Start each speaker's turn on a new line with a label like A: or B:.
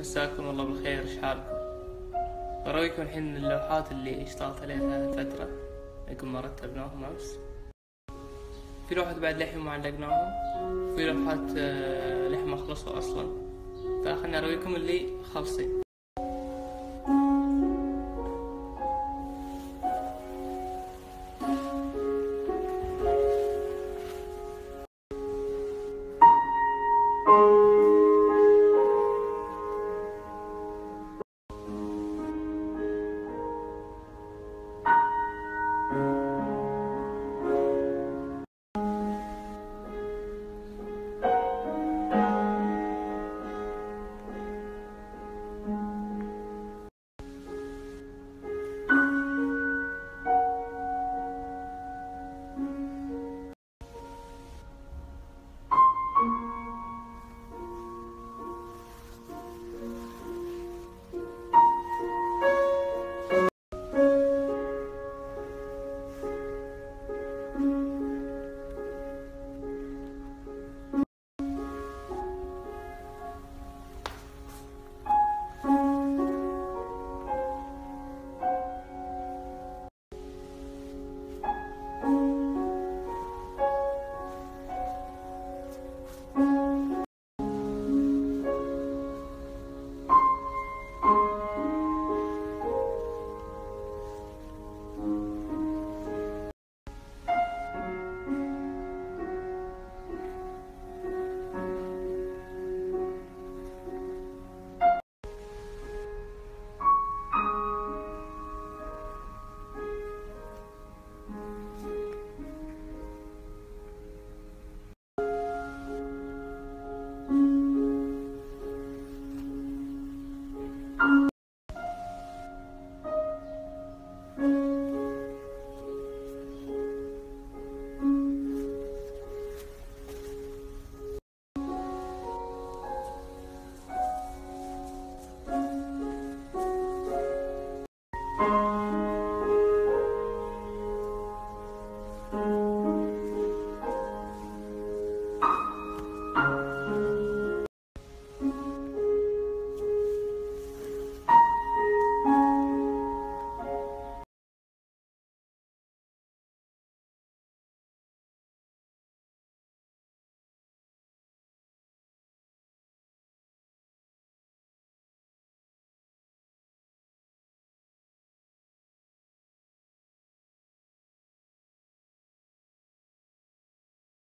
A: مساكم الله بالخير، ايش حالكم؟ برويكم الحين اللوحات اللي اشتغلت عليها هالفترة، لكم ما رتبناهم امس. في لوحات بعد للحين ما علقناهم، في لوحات للحين ما خلصوا اصلا، فخلنا ارويكم اللي خلصين.